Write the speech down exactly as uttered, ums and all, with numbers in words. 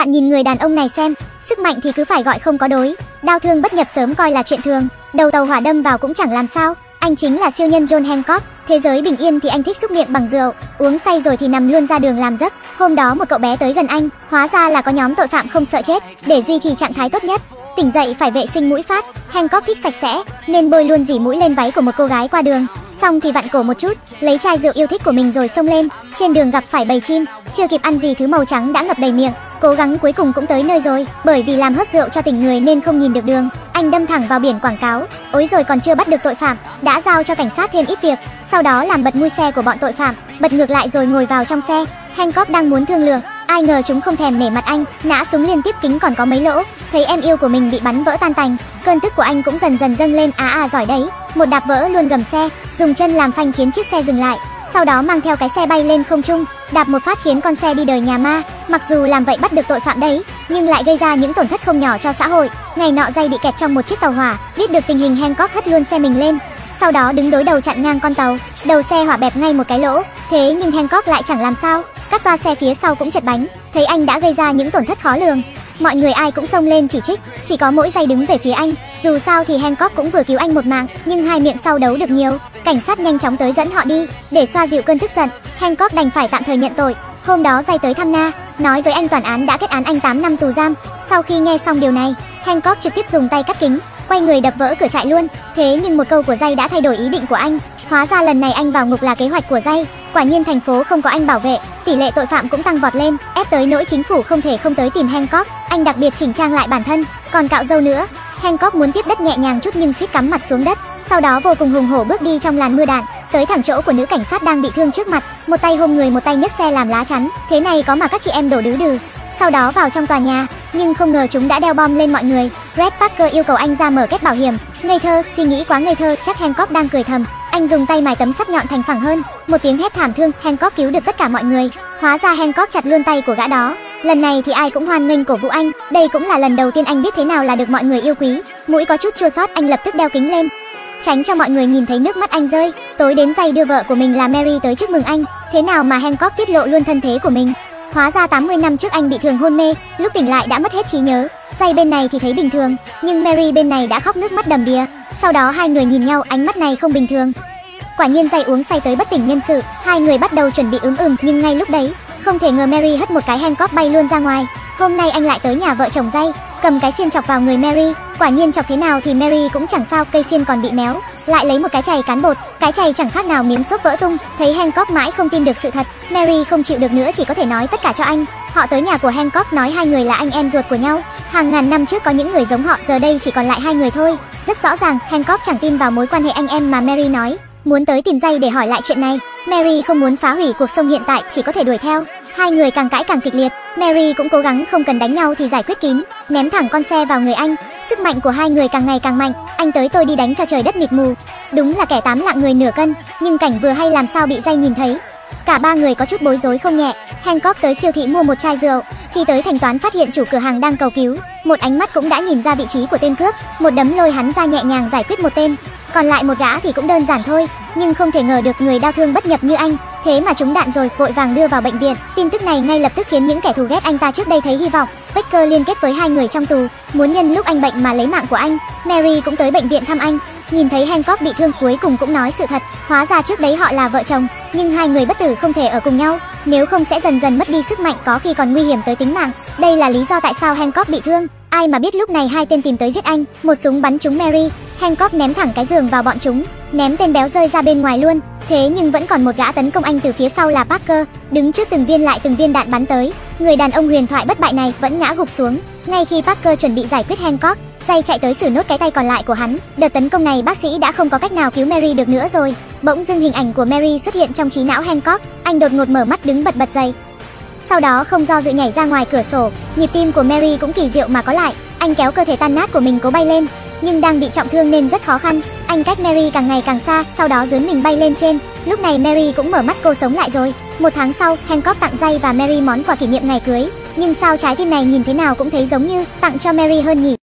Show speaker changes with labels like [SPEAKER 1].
[SPEAKER 1] Bạn nhìn người đàn ông này xem, sức mạnh thì cứ phải gọi không có đối, đau thương bất nhập sớm coi là chuyện thường, đầu tàu hỏa đâm vào cũng chẳng làm sao. Anh chính là siêu nhân John Hancock. Thế giới bình yên thì anh thích xúc miệng bằng rượu, uống say rồi thì nằm luôn ra đường làm giấc. Hôm đó một cậu bé tới gần anh, hóa ra là có nhóm tội phạm không sợ chết. Để duy trì trạng thái tốt nhất, tỉnh dậy phải vệ sinh mũi phát. Hancock thích sạch sẽ nên bôi luôn dỉ mũi lên váy của một cô gái qua đường, xong thì vặn cổ một chút, lấy chai rượu yêu thích của mình rồi xông lên. Trên đường gặp phải bầy chim, chưa kịp ăn gì thứ màu trắng đã ngập đầy miệng. Cố gắng cuối cùng cũng tới nơi rồi, bởi vì làm hớp rượu cho tỉnh người nên không nhìn được đường, anh đâm thẳng vào biển quảng cáo. Ối rồi còn chưa bắt được tội phạm, đã giao cho cảnh sát thêm ít việc, sau đó làm bật mui xe của bọn tội phạm, bật ngược lại rồi ngồi vào trong xe. Hancock đang muốn thương lượng, ai ngờ chúng không thèm nể mặt anh, nã súng liên tiếp kính còn có mấy lỗ. Thấy em yêu của mình bị bắn vỡ tan tành, cơn tức của anh cũng dần dần dâng lên. À à giỏi đấy, một đạp vỡ luôn gầm xe, dùng chân làm phanh khiến chiếc xe dừng lại, sau đó mang theo cái xe bay lên không trung, đạp một phát khiến con xe đi đời nhà ma. Mặc dù làm vậy bắt được tội phạm đấy, nhưng lại gây ra những tổn thất không nhỏ cho xã hội. Ngày nọ Jay bị kẹt trong một chiếc tàu hỏa, biết được tình hình Hancock hất luôn xe mình lên, sau đó đứng đối đầu chặn ngang con tàu, đầu xe hỏa bẹp ngay một cái lỗ. Thế nhưng Hancock lại chẳng làm sao, các toa xe phía sau cũng chật bánh. Thấy anh đã gây ra những tổn thất khó lường, mọi người ai cũng xông lên chỉ trích, chỉ có mỗi Jay đứng về phía anh. Dù sao thì Hancock cũng vừa cứu anh một mạng, nhưng hai miệng sau đấu được nhiều. Cảnh sát nhanh chóng tới dẫn họ đi. Để xoa dịu cơn tức giận, Hancock đành phải tạm thời nhận tội. Hôm đó Jay tới thăm Na, nói với anh toàn án đã kết án anh tám năm tù giam. Sau khi nghe xong điều này, Hancock trực tiếp dùng tay cắt kính, quay người đập vỡ cửa trại luôn. Thế nhưng một câu của Jay đã thay đổi ý định của anh. Hóa ra lần này anh vào ngục là kế hoạch của Jay. Quả nhiên thành phố không có anh bảo vệ, tỷ lệ tội phạm cũng tăng vọt lên, ép tới nỗi chính phủ không thể không tới tìm Hancock. Anh đặc biệt chỉnh trang lại bản thân, còn cạo râu nữa. Hancock muốn tiếp đất nhẹ nhàng chút nhưng suýt cắm mặt xuống đất, sau đó vô cùng hùng hổ bước đi trong làn mưa đạn, tới thẳng chỗ của nữ cảnh sát đang bị thương trước mặt, một tay ôm người một tay nhấc xe làm lá chắn. Thế này có mà các chị em đổ đứ đừ. Sau đó vào trong tòa nhà, nhưng không ngờ chúng đã đeo bom lên mọi người. Red Parker yêu cầu anh ra mở kết bảo hiểm. Ngây thơ, suy nghĩ quá ngây thơ, chắc Hancock đang cười thầm. Anh dùng tay mài tấm sắt nhọn thành phẳng hơn. Một tiếng hét thảm thương, Hancock cứu được tất cả mọi người. Hóa ra Hancock chặt luôn tay của gã đó. Lần này thì ai cũng hoan nghênh cổ vũ anh. Đây cũng là lần đầu tiên anh biết thế nào là được mọi người yêu quý. Mũi có chút chua xót, anh lập tức đeo kính lên, tránh cho mọi người nhìn thấy nước mắt anh rơi. Tối đến Jay đưa vợ của mình là Mary tới chúc mừng anh. Thế nào mà Hancock tiết lộ luôn thân thế của mình. Hóa ra tám mươi năm trước anh bị thương hôn mê, lúc tỉnh lại đã mất hết trí nhớ. Jay bên này thì thấy bình thường, nhưng Mary bên này đã khóc nước mắt đầm đìa. Sau đó hai người nhìn nhau, ánh mắt này không bình thường. Quả nhiên Jay uống say tới bất tỉnh nhân sự. Hai người bắt đầu chuẩn bị ướm ừm, nhưng ngay lúc đấy, không thể ngờ Mary hất một cái, Hancock bay luôn ra ngoài. Hôm nay anh lại tới nhà vợ chồng Jay, cầm cái xiên chọc vào người Mary. Quả nhiên chọc thế nào thì Mary cũng chẳng sao, cây xiên còn bị méo. Lại lấy một cái chày cán bột, cái chày chẳng khác nào miếng xốp vỡ tung. Thấy Hancock mãi không tin được sự thật, Mary không chịu được nữa, chỉ có thể nói tất cả cho anh. Họ tới nhà của Hancock nói hai người là anh em ruột của nhau. Hàng ngàn năm trước có những người giống họ, giờ đây chỉ còn lại hai người thôi. Rất rõ ràng Hancock chẳng tin vào mối quan hệ anh em mà Mary nói, muốn tới tìm Jay để hỏi lại chuyện này. Mary không muốn phá hủy cuộc sống hiện tại, chỉ có thể đuổi theo. Hai người càng cãi càng kịch liệt. Mary cũng cố gắng không cần đánh nhau thì giải quyết kín, ném thẳng con xe vào người anh. Sức mạnh của hai người càng ngày càng mạnh, anh tới tôi đi đánh cho trời đất mịt mù. Đúng là kẻ tám lạng người nửa cân, nhưng cảnh vừa hay làm sao bị Jay nhìn thấy. Cả ba người có chút bối rối không nhẹ. Hancock tới siêu thị mua một chai rượu, khi tới thanh toán phát hiện chủ cửa hàng đang cầu cứu. Một ánh mắt cũng đã nhìn ra vị trí của tên cướp, một đấm lôi hắn ra nhẹ nhàng giải quyết một tên. Còn lại một gã thì cũng đơn giản thôi, nhưng không thể ngờ được người đau thương bất nhập như anh thế mà trúng đạn rồi, vội vàng đưa vào bệnh viện. Tin tức này ngay lập tức khiến những kẻ thù ghét anh ta trước đây thấy hy vọng. Baker liên kết với hai người trong tù, muốn nhân lúc anh bệnh mà lấy mạng của anh. Mary cũng tới bệnh viện thăm anh, nhìn thấy Hancock bị thương cuối cùng cũng nói sự thật. Hóa ra trước đấy họ là vợ chồng, nhưng hai người bất tử không thể ở cùng nhau, nếu không sẽ dần dần mất đi sức mạnh, có khi còn nguy hiểm tới tính mạng. Đây là lý do tại sao Hancock bị thương. Ai mà biết lúc này hai tên tìm tới giết anh, một súng bắn trúng Mary. Hancock ném thẳng cái giường vào bọn chúng, ném tên béo rơi ra bên ngoài luôn. Thế nhưng vẫn còn một gã tấn công anh từ phía sau là Parker, đứng trước từng viên lại từng viên đạn bắn tới. Người đàn ông huyền thoại bất bại này vẫn ngã gục xuống. Ngay khi Parker chuẩn bị giải quyết Hancock, Jay chạy tới xử nốt cái tay còn lại của hắn. Đợt tấn công này bác sĩ đã không có cách nào cứu Mary được nữa rồi. Bỗng dưng hình ảnh của Mary xuất hiện trong trí não Hancock. Anh đột ngột mở mắt đứng bật bật dậy, sau đó không do dự nhảy ra ngoài cửa sổ. Nhịp tim của Mary cũng kỳ diệu mà có lại. Anh kéo cơ thể tan nát của mình cố bay lên, nhưng đang bị trọng thương nên rất khó khăn. Anh cách Mary càng ngày càng xa, sau đó dướn mình bay lên trên. Lúc này Mary cũng mở mắt, cô sống lại rồi. Một tháng sau, Hancock tặng Jay và Mary món quà kỷ niệm ngày cưới. Nhưng sao trái tim này nhìn thế nào cũng thấy giống như tặng cho Mary hơn nhỉ?